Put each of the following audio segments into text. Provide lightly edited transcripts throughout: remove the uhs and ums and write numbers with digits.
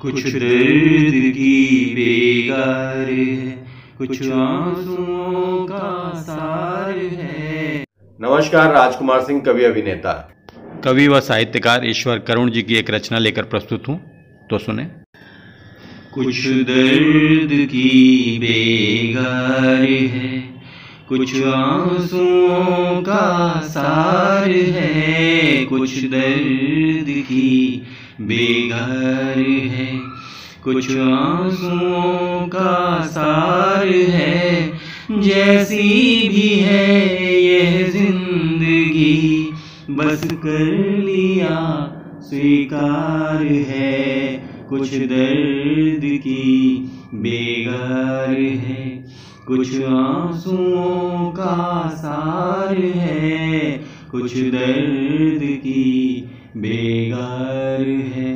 कुछ दर्द की बेगार है, कुछ आंसुओं का सार है। नमस्कार, राजकुमार सिंह कवि अभिनेता, कवि व साहित्यकार ईश्वर करुण जी की एक रचना लेकर प्रस्तुत हूँ, तो सुने। कुछ दर्द की बेगार है, कुछ आंसुओं का सार है। कुछ दर्द की बेगार है, कुछ आंसुओं का सार है। जैसी भी है यह जिंदगी, बस कर लिया स्वीकार है। कुछ दर्द की बेगार है, कुछ आंसुओं का सार है। कुछ दर्द की बेगार है।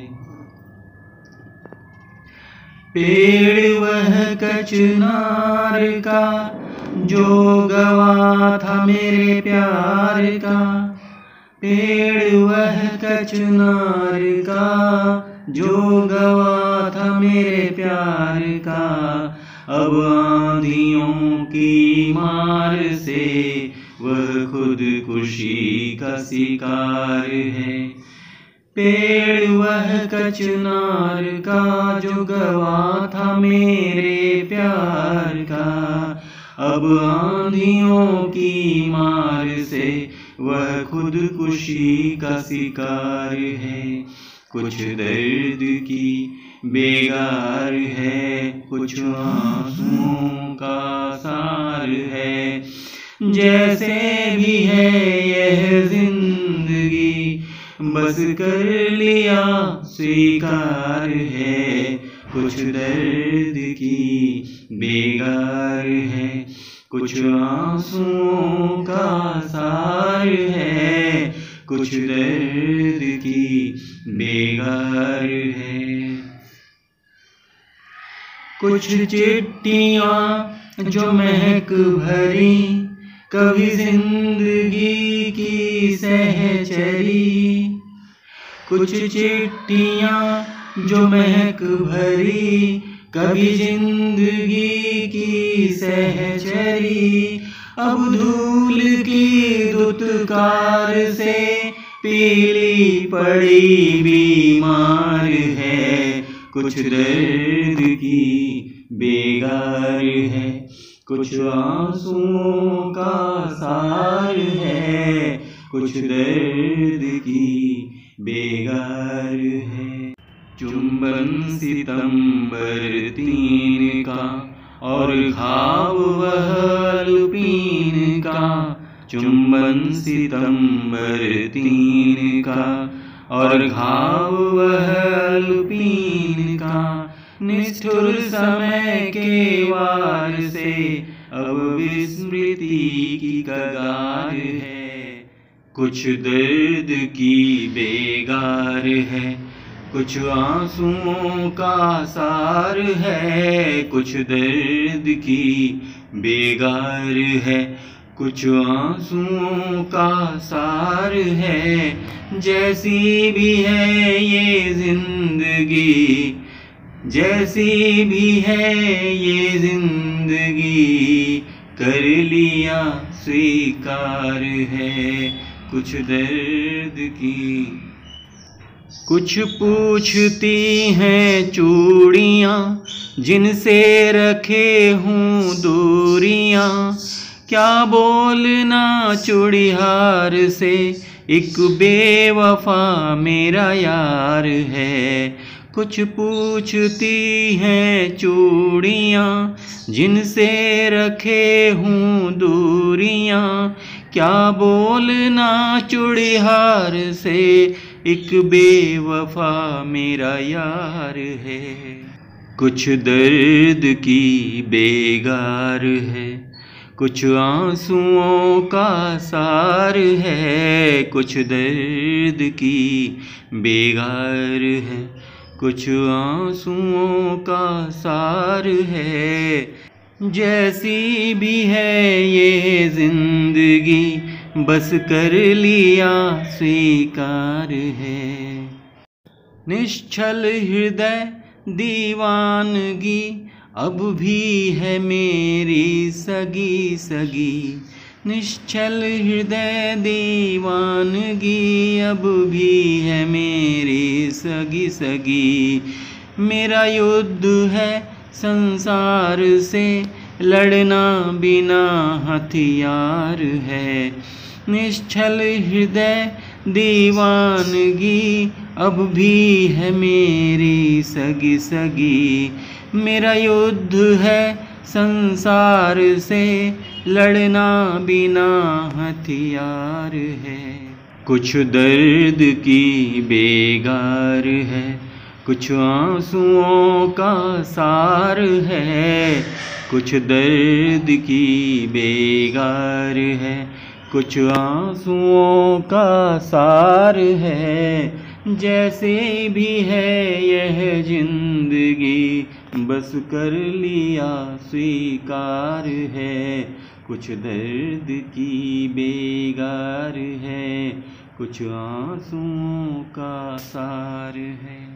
पेड़ वह कचनार का जो गवा था मेरे प्यार का। पेड़ वह कचनार का जो गवा था मेरे प्यार का। अब आंधियों की मार से वह खुदकुशी का शिकार है। पेड़ वह कचनार का जो गवा था मेरे प्यार का। अब आंधियों की मार से वह खुदकुशी का शिकार है। कुछ दर्द की बेगार है, कुछ आंसुओं का सार है। जैसे भी है यह जिंदगी, बस कर लिया स्वीकार है। कुछ दर्द की बेगार है, कुछ आंसुओं का सार है। कुछ दर्द की बेगार है। कुछ चिट्ठियां जो महक भरी, कभी जिंदगी की सहचरी। कुछ चिट्ठियां जो महक भरी, कभी जिंदगी की सहचरी। अब धूल की दुत्कार से पीली पड़ी बीमार है। कुछ दर्द की बेगार है, कुछ आंसुओं का सार है। कुछ दर्द की बेगार है। चुंबन सितंबर 3 का और घाव वह लुपीन का। चुंबन सितंबर 3 का और घाव वह लुपीन का। निष्ठुर समय के वार से अब विस्मृति की कगार है। कुछ दर्द की बेगार है, कुछ आंसुओं का सार है। कुछ दर्द की बेगार है, कुछ आंसुओं का सार है। जैसी भी है ये जिंदगी, जैसी भी है ये जिंदगी, कर लिया स्वीकार है। कुछ दर्द की। कुछ पूछती हैं चूड़ियाँ, जिनसे रखे हूँ दूरियाँ। क्या बोलना चूड़िहार से, एक बेवफा मेरा यार है। कुछ पूछती हैं चूड़ियाँ, जिनसे रखे हूँ दूरियाँ। क्या बोलना चूड़िहार से, एक बेवफा मेरा यार है। कुछ दर्द की बेगार है, कुछ आंसुओं का सार है। कुछ दर्द की बेगार है, कुछ आंसुओं का सार है। जैसी भी है ये जिंदगी, बस कर लिया स्वीकार है। निश्चल हृदय दीवानगी अब भी है मेरी सगी सगी। निश्चल हृदय दीवानगी अब भी है मेरी सगी सगी। मेरा युद्ध है संसार से लड़ना बिना हथियार है। निश्चल हृदय दीवानगी अब भी है मेरी सगी सगी। मेरा युद्ध है संसार से लड़ना बिना हथियार है। कुछ दर्द की बेगार है, कुछ आंसुओं का सार है। कुछ दर्द की बेगार है, कुछ आंसुओं का सार है। जैसे भी है यह जिंदगी बस कर लिया स्वीकार है। कुछ दर्द की बेगार है, कुछ आंसुओं का सार है।